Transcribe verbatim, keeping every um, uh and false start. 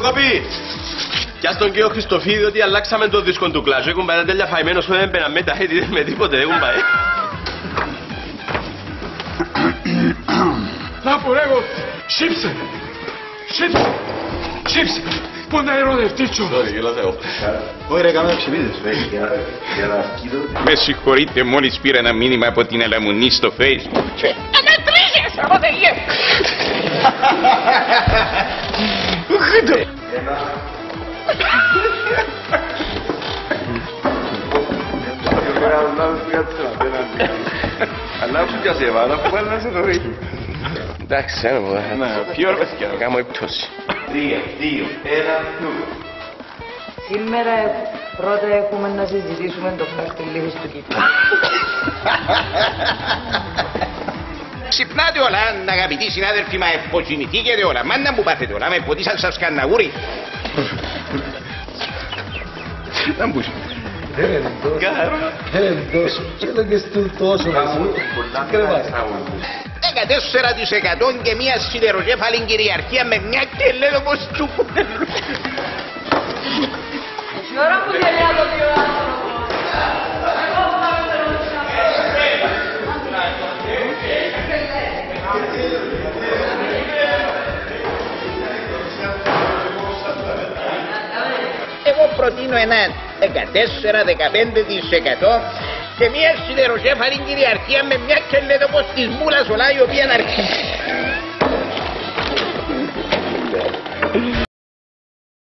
Προκοπή! Κι στον κύριο Χριστοφίδη ότι αλλάξαμε το δίσκο του κλάσου. Έχουν πάει τέλεια φαϊμένος που δεν έμπαιναν με τα χέρια με τίποτε. Έχουν πάει. Να πορεύω! Σύψε! Σύψε! Σύψε! Πού να ειρωνευτήτσω! Sorry, γελάτε εγώ. Όχι ρε, κάμε ξυπίδες. Με συγχωρείτε, μόλις πήρα ένα μήνυμα από την Αλαμουνή στο Facebook. Ανατρίζεσαι, αποδελίε! Αλλά που και σε βάλα, που πάνε να σε δωρεί. Εντάξει, ένα μου, θα κάνω υπτώση. Τρία, δύο, ένα, νούμερο. Σήμερα πρώτα έχουμε να συζητήσουμε το φράχτη λίγης του Κύπρου. Ξυπνάτε όλα, αγαπητοί συνάδελφοι, μα ευποκινηθήκετε όλα. Μάνα μου πάθετε όλα, με ποτίσαν σας κανναγούρι. Να μπούς. Δεν είναι τόσο. Και εδώ και στο τόσο. δεκατέσσερα τοις εκατό και μια σιδεροκέφαλη κυριαρχία με μια κελέδοπος του κουτέλου. Η ώρα που γελιά το δύο άνθρωπο. Εγώ προτείνω ένα δεκατέσσερα με δεκαπέντε τοις εκατό και μια σιδεροκέφαλη κυριαρχία με μια κελέδοπος της μούλας ολά η οποία να αρχίσει.